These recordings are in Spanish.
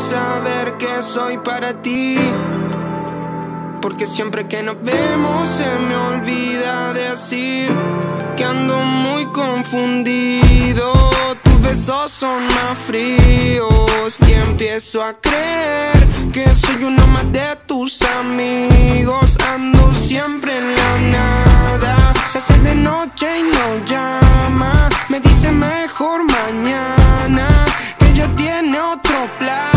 saber que soy para ti, porque siempre que nos vemos se me olvida decir que ando muy confundido. Tus besos son más fríos y empiezo a creer que soy uno más de tus amigos. Ando siempre en la nada, se hace de noche y no llama. Me dice mejor mañana, que ella tiene otros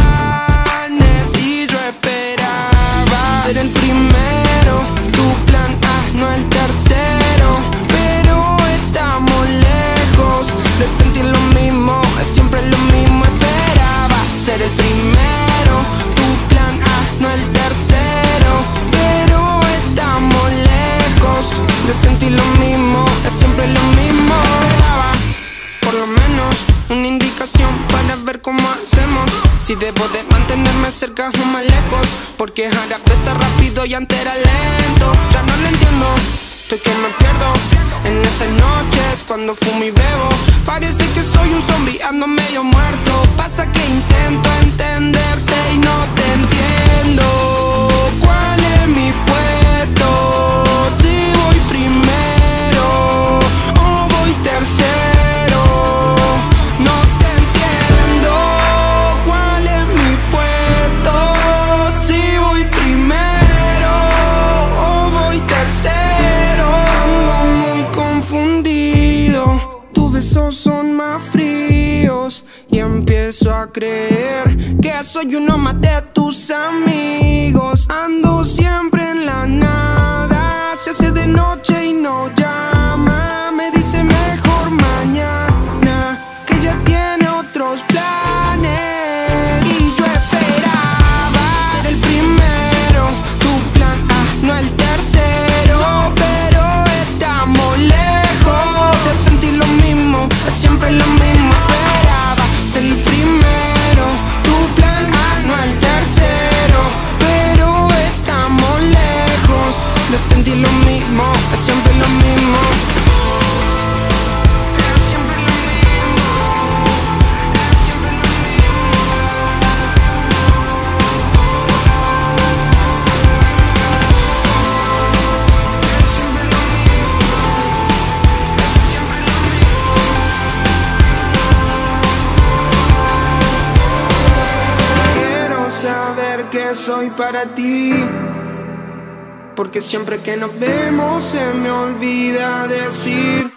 planes. Y yo esperaba ser el primero, tu plan A, no el tercero. Pero estamos lejos de sentir lo mismo, es siempre lo mismo. Esperaba ser el primero, tu plan A, no el tercero. Pero estamos lejos de sentir lo mismo, es siempre lo mismo. Esperaba por lo menos una indicación para ver cómo hacemos, si debo de mantenerme cerca o más lejos, porque ahora pesa rápido y antes era lento. Ya no lo entiendo, estoy que me pierdo en esas noches cuando fumo y bebo. Parece que soy un zombie, ando medio muerto. Pasa que intento entenderte y no te entiendo. ¿Cuál es mi puesto? Si voy primero o voy tercero, no te entiendo. ¿Cuál es mi puesto? Si voy primero o voy tercero. Ando muy confundido, tus besos son más fríos y empiezo a creer que soy uno más de tus amigos. Ando siempre en la nada, se hace de noche y no llama. Me dice mejor mañana, que ya tiene otros planes. Y yo esperaba ser el primero, tu plan A, no el tercero. Pero estamos lejos de sentir lo mismo, es siempre lo mismo. Esperaba ser el primero, tu plan A, no el tercero. Pero estamos lejos de sentir lo mismo, es siempre lo mismo. Quiero saber que soy para ti, porque siempre que nos vemos se me olvida decir